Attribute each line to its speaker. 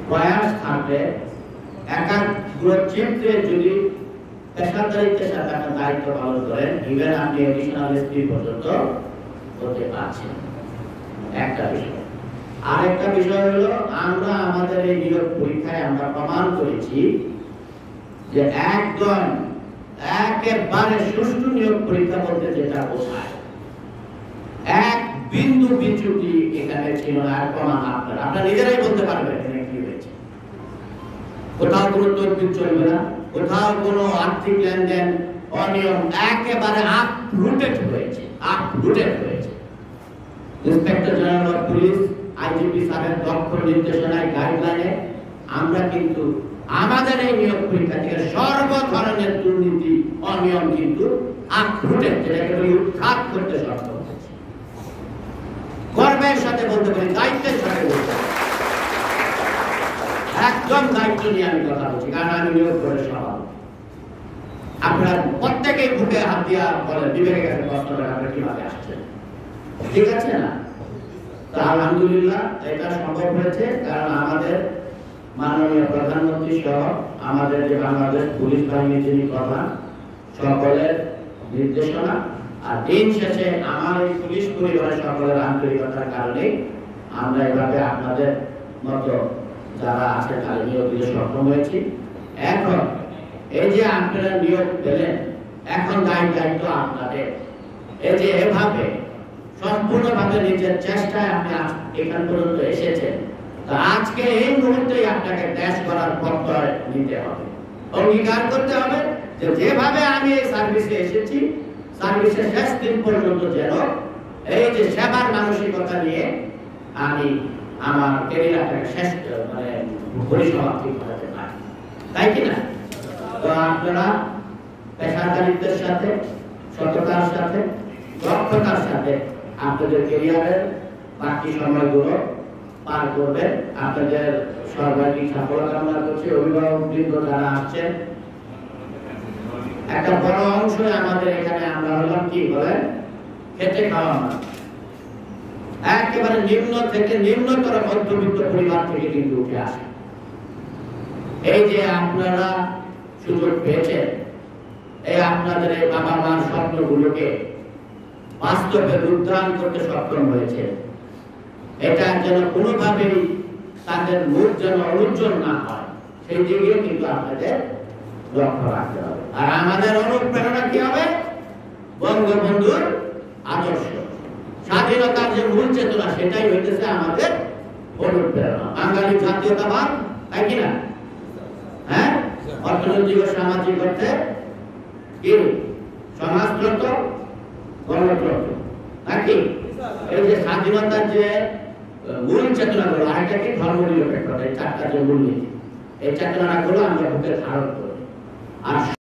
Speaker 1: প্রয়াস থাকলে একাগ্র চিত্তে যদি পেশাদারিত্বের সাথে একটা দায়িত্ব পালন করেন, ইভেন আপনি এডিশনাল এসপি পর্যন্ত হতে পারছেন। একটা বিষয়। আরেকটা বিষয় হলো, আমরা আমাদের এই নিয়োগ পরীক্ষায় আমরা প্রমাণ করেছি যে একদম একেবারে সুষ্ঠু নিয়োগ পরীক্ষা বলতে যেটা বোঝায়, এক বিন্দু বিচ্যুতি এখানে ছিল না। আর প্রমাণ আপনারা নিজেরাই বলতে পারবেন এখানে কি হয়েছে। কোথাও কোনো তদবির চলবে না, কোথাও কোনো আর্থিক লেনদেন অনিয়ম, একেবারে আপরুটেড হয়েছে। Inspector general of police IGP স্যারের দক্ষ নির্দেশনায় গাইডলাইনে আমরা কিন্তু আমাদের এই নিয়োগ পরীক্ষা থেকে সর্ব ধরনের দুর্নীতি অনিয়ম কিন্তু আপরুটেড, যেটাকে উৎখাত করতে সক্ষম হয়েছে। গর্বের সাথে বলতে পারি, দায়িত্বের সাথে বলতে পারি, একদম দায়িত্ব নিয়ে আমি কথা বলছি, কারণ আমি নিয়োগ করে সভাপতি। আপনারা প্রত্যেকেই বুকে হাত দিয়া বলেন, বিবেকের কাছে প্রশ্ন করে আপনারা কিভাবে আসছেন, ঠিক আছে না? তো আলহামদুলিল্লাহ এটা সম্ভব হয়েছে, কারণ আমাদের মাননীয় প্রধানমন্ত্রী সহ আমাদের যে বাংলাদেশ পুলিশ বাহিনীর যিনি প্রধান, সকলের নির্দেশনা আর দিন শেষে আমার এই পুলিশ পরিবারের সকলের আন্তরিকতার কারণে আমরা এভাবে আপনাদের মতো যারা আছে তাদের নিয়োগ দিতে সক্ষম হয়েছি। এখন এই যে আপনারা নিয়োগ পেলেন, এখন দায়িত্ব আপনাদের। এই যে এভাবে সম্পূর্ণভাবে নিজের চেষ্টায় আপনি এখান পর্যন্ত এসেছেন, তো আজকে এই মুহূর্তেই আপনাকে দেশ গড়ার প্রত্যয় নিতে হবে, অঙ্গীকার করতে হবে যে যেভাবে আমি এই সার্ভিসে এসেছি, সার্ভিসের শেষ দিন পর্যন্ত যেন এই যে সেবার মানসিকতা নিয়ে আমি আমার ক্যারিয়ারটাকে শেষ পরিসমাপ্তি করতে পারি, তাই কিনা? তো আপনারা পেশাদারিত্বের সাথে, সততার সাথে, দক্ষতার সাথে আপনাদের ক্যারিয়ারের বাকি সময়গুলো পার করবেন। আপনাদের সর্বাধিক সাফল্য কামনা করছি। অভিভাবকবৃন্দ যারা আসছেন, একটা বড় অংশ আমাদের এখানে আমরা হলাম কি বলেন, খেটে খাওয়া মানুষ, একেবারে নিম্ন থেকে নিম্নতর মধ্যবিত্ত পরিবার থেকে কিন্তু উঠে আসে। এই যে আপনারা সুযোগ পেয়েছেন, এই আপনাদের এই বাবা মার স্বপ্নগুলোকে বাস্তবে রূপদান করতে সক্ষম হয়েছে, এটা যেন কোনোভাবেই তাদের মুখ যেন অনুজ্জ্বল না হয়, সেই দিকে কিন্তু আপনাদের লক্ষ্য রাখতে হবে। আর আমাদের অনুপ্রেরণা কি হবে? বঙ্গবন্ধুর আদর্শ, স্বাধীনতার যে মূল চেতনা, সেটাই হইতেছে আমাদের অনুপ্রেরণা। বাঙালি জাতীয়তাবাদ, তাই কিনা? হ্যাঁ, অর্থনৈতিক ও সামাজিক অর্থে কি সমাজতন্ত্র, গণতন্ত্র, নাকি? এই যে স্বাধীনতার যে মূল চেতনাগুলো, আরেকটা কি ধর্মনিরপেক্ষতা, এই চারটা যে মূলনীতি, এই চেতনাগুলো আমরা বুকে ধারণ করি। আর